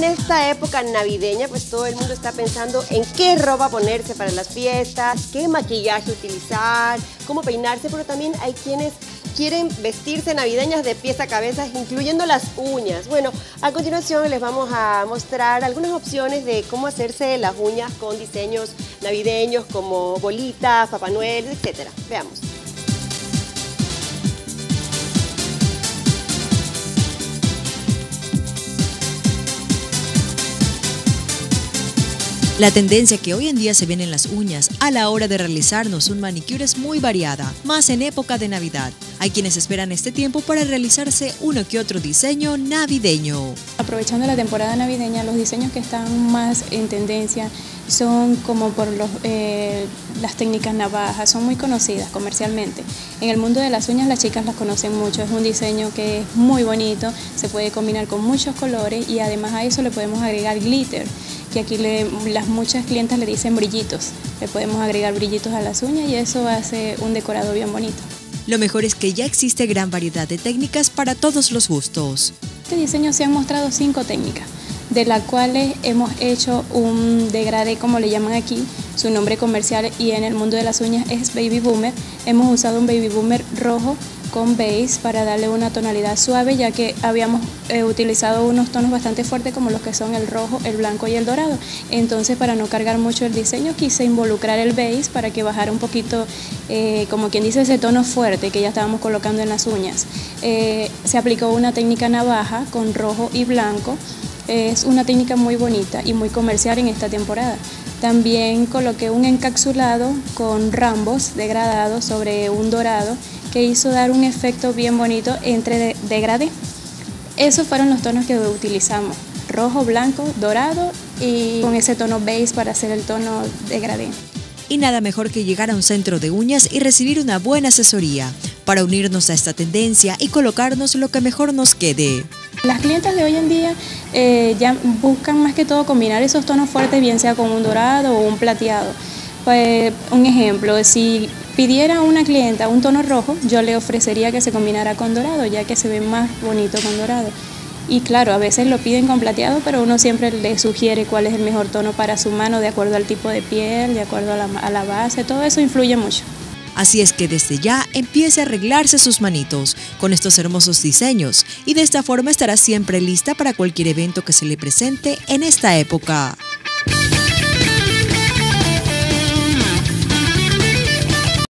en esta época navideña, pues todo el mundo está pensando en qué ropa ponerse para las fiestas, qué maquillaje utilizar, cómo peinarse, pero también hay quienes quieren vestirse navideñas de pies a cabeza, incluyendo las uñas. Bueno, a continuación les vamos a mostrar algunas opciones de cómo hacerse las uñas con diseños navideños como bolitas, Papá Noel, etc. Veamos. La tendencia que hoy en día se ve en las uñas a la hora de realizarnos un manicure es muy variada, más en época de Navidad. Hay quienes esperan este tiempo para realizarse uno que otro diseño navideño. Aprovechando la temporada navideña, los diseños que están más en tendencia son como por las técnicas navajas, son muy conocidas comercialmente. En el mundo de las uñas las chicas las conocen mucho, es un diseño que es muy bonito, se puede combinar con muchos colores y además a eso le podemos agregar glitter, que aquí muchas clientas le dicen brillitos. Le podemos agregar brillitos a las uñas y eso hace un decorado bien bonito. Lo mejor es que ya existe gran variedad de técnicas para todos los gustos. Este diseño se han mostrado 5 técnicas, de las cuales hemos hecho un degradé, como le llaman aquí, su nombre comercial y en el mundo de las uñas es Baby Boomer. Hemos usado un Baby Boomer rojo con beige para darle una tonalidad suave, ya que habíamos utilizado unos tonos bastante fuertes como los que son el rojo, el blanco y el dorado. Entonces, para no cargar mucho el diseño, quise involucrar el beige para que bajara un poquito, como quien dice, ese tono fuerte que ya estábamos colocando en las uñas. Se aplicó una técnica navaja con rojo y blanco. Es una técnica muy bonita y muy comercial en esta temporada. También coloqué un encapsulado con rambos degradados sobre un dorado que hizo dar un efecto bien bonito entre degradé. Esos fueron los tonos que utilizamos, rojo, blanco, dorado y con ese tono beige para hacer el tono degradé. Y nada mejor que llegar a un centro de uñas y recibir una buena asesoría para unirnos a esta tendencia y colocarnos lo que mejor nos quede. Las clientas de hoy en día ya buscan más que todo combinar esos tonos fuertes, bien sea con un dorado o un plateado. Pues, un ejemplo, si pidiera a una clienta un tono rojo, yo le ofrecería que se combinara con dorado, ya que se ve más bonito con dorado. Y claro, a veces lo piden con plateado, pero uno siempre le sugiere cuál es el mejor tono para su mano, de acuerdo al tipo de piel, de acuerdo a la base, todo eso influye mucho. Así es que desde ya empiece a arreglarse sus manitos con estos hermosos diseños y de esta forma estará siempre lista para cualquier evento que se le presente en esta época.